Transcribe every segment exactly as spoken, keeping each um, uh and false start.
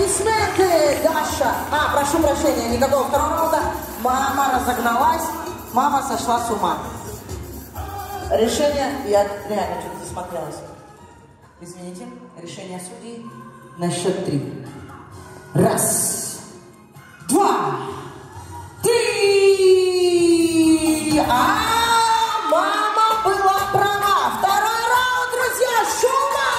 Аплодисменты, Даша. А, прошу прощения, никакого второго раунда. Мама разогналась, мама сошла с ума. Решение, я реально что-то засмотрелась. Извините, решение судей на счет три. Раз, два, три. А мама была права. Второй раунд, друзья, шума!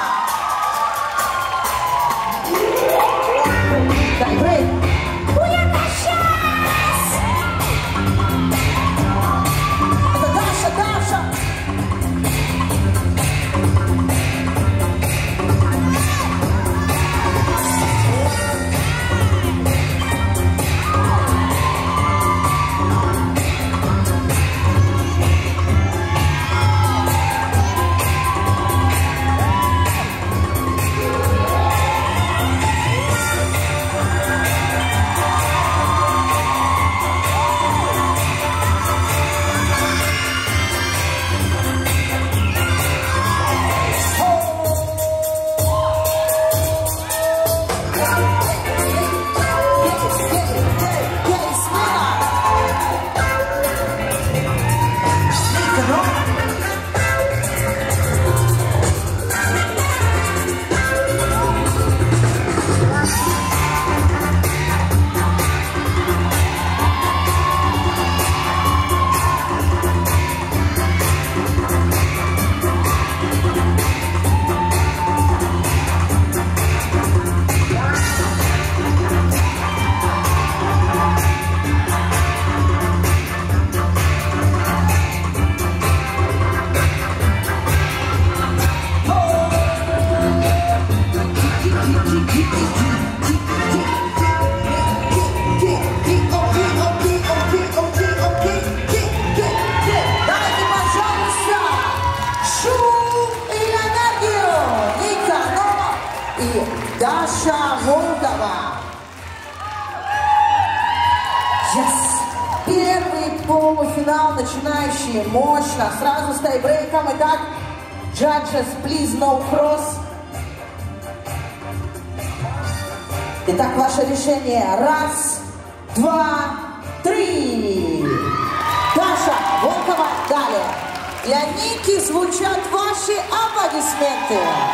Дай брейк. Это Даша, Даша. Даша Волкова. Yes. Первый полуфинал, начинающий мощно, сразу с тайбрейком. Итак, judges, please no cross. Итак, ваше решение. Раз, два, три. Даша Волкова далее. Для Ники звучат ваши аплодисменты.